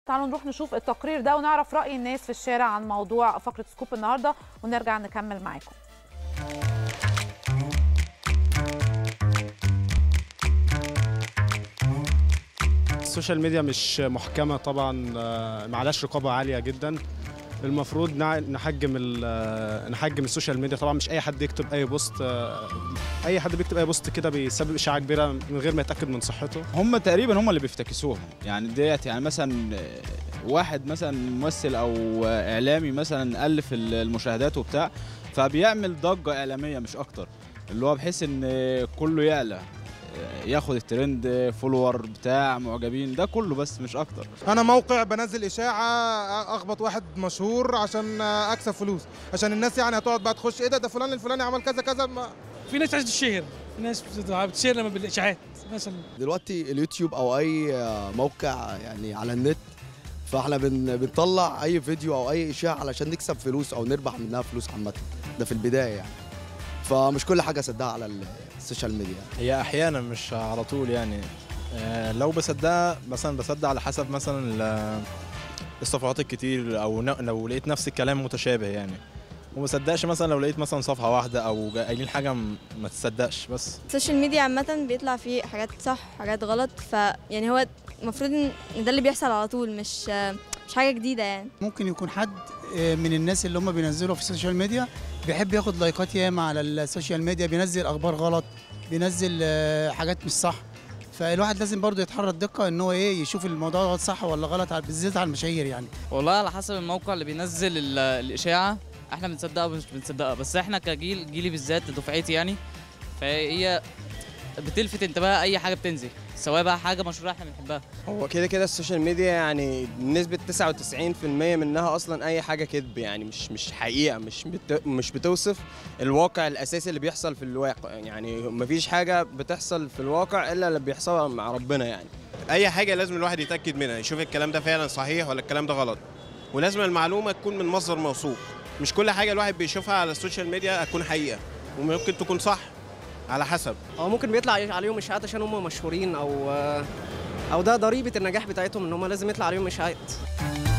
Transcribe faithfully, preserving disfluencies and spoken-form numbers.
تعالوا نروح نشوف التقرير ده ونعرف رأي الناس في الشارع عن موضوع فقرة سكوب النهارده ونرجع نكمل معاكم. السوشيال ميديا مش محكمة طبعا، معلاش رقابة عالية جدا. المفروض نحجم نحجم السوشيال ميديا. طبعا مش اي حد يكتب اي بوست، اي حد بيكتب اي بوست كده بيسبب اشاعه كبيره من غير ما يتاكد من صحته. هم تقريبا هم اللي بيفتكسوها يعني ديت، يعني مثلا واحد مثلا ممثل او اعلامي مثلا الف المشاهدات وبتاع، فبيعمل ضجه اعلاميه مش اكتر، اللي هو بحيث ان كله يعلى ياخد الترند، فولور بتاع معجبين، ده كله بس مش اكتر. انا موقع بنزل اشاعه اخبط واحد مشهور عشان اكسب فلوس، عشان الناس يعني هتقعد بقى تخش ايه ده ده فلان الفلاني عمل كذا كذا. ما في ناس عايزه تشهر، في ناس بتشهر لما بالاشاعات مثلا. دلوقتي اليوتيوب او اي موقع يعني على النت، فاحنا بن بنطلع اي فيديو او اي اشاعه علشان نكسب فلوس او نربح منها فلوس عامه، ده في البدايه يعني. فمش كل حاجه صدقها على السوشيال ميديا. هي احيانا مش على طول يعني، لو بصدقها مثلا بصدق على حسب مثلا الصفحات الكتير، او لو لقيت نفس الكلام متشابه يعني. وما صدقش مثلا لو لقيت مثلا صفحه واحده او قايلين حاجه ما تصدقش. بس السوشيال ميديا عامه بيطلع فيه حاجات صح حاجات غلط، فيعني هو المفروض ان ده اللي بيحصل على طول، مش مش حاجه جديده يعني. ممكن يكون حد من الناس اللي هم بينزلوا في السوشيال ميديا بيحب ياخد لايكات ياما على السوشيال ميديا، بينزل اخبار غلط، بينزل حاجات مش صح. فالواحد لازم برضه يتحرى الدقه ان هو ايه يشوف الموضوع ده صح ولا غلط، بالذات على المشاهير يعني. والله على حسب الموقع اللي بينزل الاشاعه احنا بنصدقها ومش بنصدقها، بس احنا كجيل جيلي بالذات دفعتي يعني، فهي بتلفت انتباه اي حاجه بتنزل، سواء بقى حاجه مشهوره احنا بنحبها. هو كده كده السوشيال ميديا يعني بنسبه تسعة وتسعين بالمية منها اصلا اي حاجه كذب، يعني مش مش حقيقه، مش بت مش بتوصف الواقع الاساسي اللي بيحصل في الواقع. يعني مفيش حاجه بتحصل في الواقع الا اللي بيحصل مع ربنا. يعني اي حاجه لازم الواحد يتاكد منها، يشوف الكلام ده فعلا صحيح ولا الكلام ده غلط، ولازم المعلومه تكون من مصدر موثوق. مش كل حاجه الواحد بيشوفها على السوشيال ميديا هتكون حقيقه، وممكن تكون صح على حسب. او ممكن بيطلع عليهم اشاعات عشان هم مشهورين، او او ده ضريبه النجاح بتاعتهم ان هم لازم يطلع عليهم اشاعات.